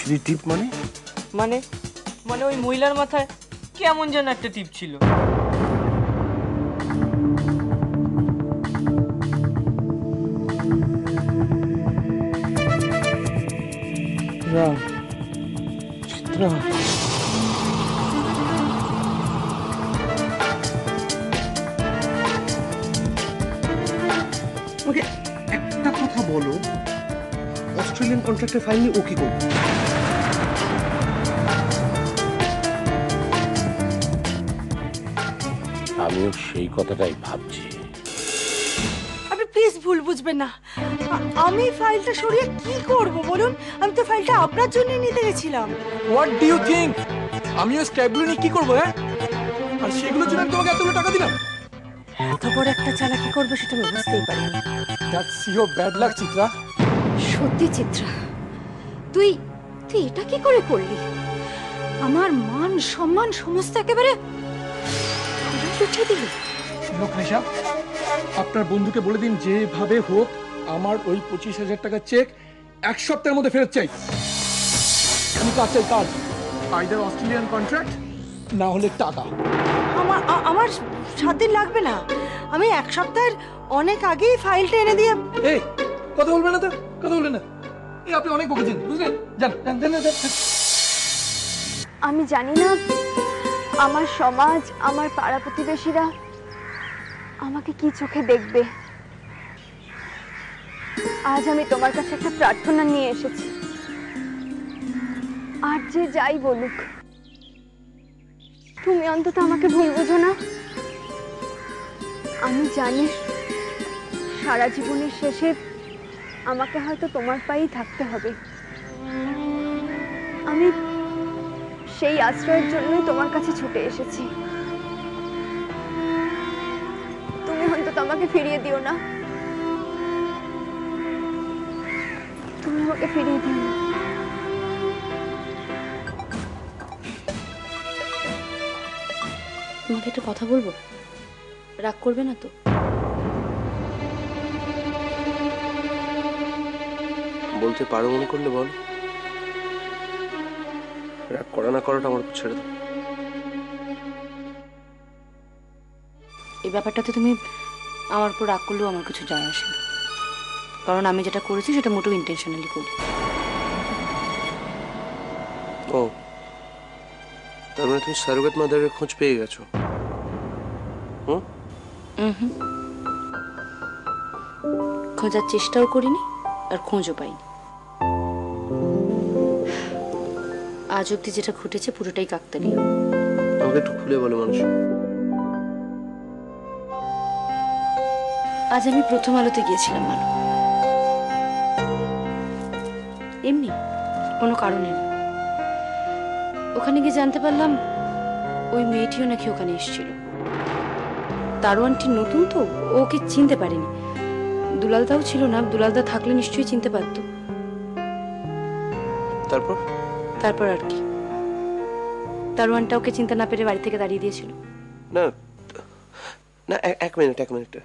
টিপ মানে? মানে মানে ওই মহিলার মাথায় কেমন যেন একটা টিপ ছিল। চিত্রা, ওকে একটা কথা বলো, অস্ট্রেলিয়ান কন্ট্রাক্টে ফাইল নিয়ে ও কি করবে? আমিও সেই কথাটাই ভাবছি। আপনি প্লিজ ভুল বুঝবেন না, আমি ফাইলটা সরিয়ে কি করব বলুন? আমি তো ফাইলটা আপনার জন্য নিতে গেছিলাম। What do you think? আমিও স্ক্র্যাপগুলো নিয়ে কি করবো? হ্যাঁ, আর সেগুলোর জন্য আমি তোমাকে এতগুলো টাকা দিলাম? এত বড় একটা চালাকি করবে সেটা আমি বুঝতেই পারিনি। That's your bad luck Chitra. সত্যি চিত্রা, তুই তুই এটা কি করে করলি? আমার মান সম্মান সমস্ত একেবারে উঠিয়ে দিলি। লোক নেশা, আপনার বন্ধুকে বলে দিন যেভাবে হোক আমার ওই 25,000 টাকার চেক 1 সপ্তাহের মধ্যে ফেরত চাই। আমি কাজ চাই, কাজ। আইদার অস্ট্রেলিয়ান কন্ট্রাক্ট না হলে টাকা। আমার 7 দিন লাগবে না, আমি 1 সপ্তাহের অনেক আগেই ফাইলটা এনে দিয়ে। এই কথা বলবেন না তো, কথা বলবেন না। এই আপনি অনেক বকেছেন, বুঝলেন? যান যান যান যান। আমি জানি না আমার সমাজ, আমার পাড়া প্রতিবেশীরা আমাকে কি চোখে দেখবে। আজ আমি তোমার কাছে একটা প্রার্থনা নিয়ে এসেছি। আর যে যাই বলুক, তুমি অন্তত আমাকে ভুল বুঝো না। আমি জানি সারা জীবনের শেষে আমাকে হয়তো তোমার পায়েই থাকতে হবে। আমি সেই আশ্রয়ের জন্যই তোমার কাছে ছুটে এসেছি। তুমি অন্তত আমাকে ফিরিয়ে দিও না, তুমি আমাকে ফিরিয়ে দিও না। তোমাকে একটা কথা বলবো, রাগ করবে না তো? বলতে পারো মনে করলে বল, রাগ করা না করাটা আমার উপর ছেড়ে দাও। এই ব্যাপারটাতে তুমি আমার উপর রাগ করলেও আমার কিছু যায় আসে না, কারণ আমি যেটা করেছি সেটা মোটেও ইন্টেনশনালি করি। ও, তার মানে তুমি সারোগেট মাদারের খোঁজ পেয়ে গেছো? খোঁজার চেষ্টাও করিনি আর খোঁজও পাইনি। আজ অব্দি যেটা ঘটেছে পুরোটাই কাকতালীয়। আমাকে একটু খুলে বলো মানুষ। আজ আমি প্রথম আলোতে গিয়েছিলাম মানু, এমনি কোনো কারণে না। ওখানে গিয়ে জানতে পারলাম ওই মেয়েটিও নাকি ওখানে এসেছিল। দারোয়ানটি নতুন তো, ওকে চিনতে পারেনি। দুলালদাও ছিল না, দুলালদা থাকলে নিশ্চয়ই চিনতে পারত। তারপর আর কি, দারোয়ানটা ওকে চিনতে না পেরে বাড়ি থেকে দাঁড়িয়ে দিয়েছিল। না না, এক মিনিট।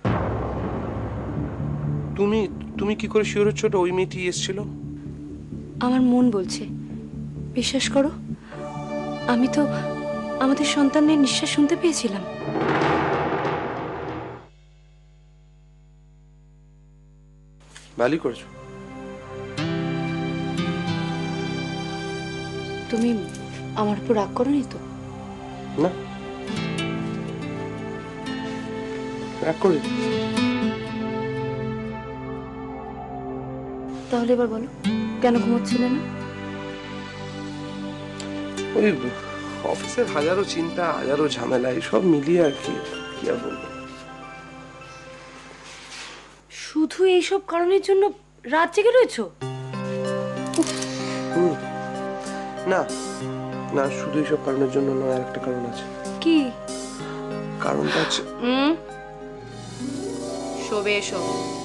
তুমি কি করে শিওর হচ্ছ ওটা ওই মেয়েটি এসেছিল? আমার মন বলছে, বিশ্বাস করো, আমি তো আমাদের সন্তানের নিঃশ্বাস শুনতে পেয়েছিলাম। ভালোই করেছো। তুমি আমার উপর রাগ করোনি তো? না, রাগ করি। তাহলে এবার বলো, কেন ঘুমোচ্ছিলে না? ওই অফিসের হাজারো চিন্তা, হাজারো ঝামেলা, সব মিলিয়ে আর কি আর বলবো। শুধু এইসব কারণের জন্য রাত জেগে রয়েছো? না না, শুধু এইসব কারণের জন্য নয়, আর একটা কারণ আছে। কি কারণটা আছে? শোবে এসো।